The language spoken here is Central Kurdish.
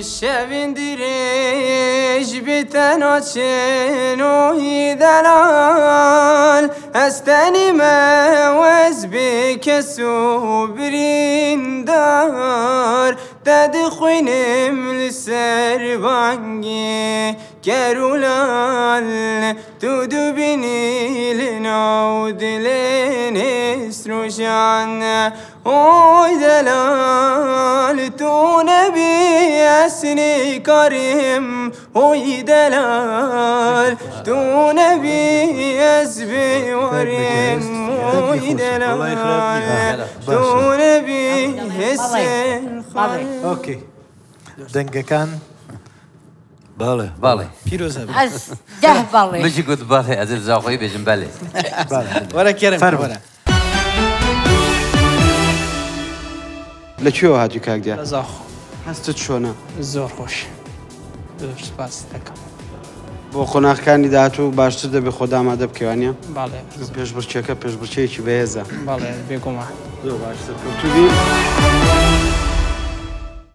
شویندریش بیتنا چنوی دلال استنی موز بکسو بریندار تدخوینم لسر بانگی کرولال تو دو بینی لناو دلین اسروشان اوی دلال تو نبی اسنی کریم اوی دلال تو نبی اسبی وریم اوی دلال تو نبی حسن اوکی دەنگەکان بەڵێ باڵێ پیرۆزە ئەس دەه باڵێ مشی گوت باڵێ ئەزر زاخۆی بێژم بەلێ وەرە کێرم فەرمونە لەکوێوە هاتووی کاک دیار؟ لە زاخۆ. هەستت چۆنە؟ زۆر خۆش سپاس دەکەم. بۆ قۆناغەکانی داهاتوو باشتر دەبێ خۆ ئامادە بکەوانە؟ باڵێ پێشبڕکێکە پێشبڕکێکی بەهێزە. باڵێ بێگومان. زۆر باشتر کەوتوبی.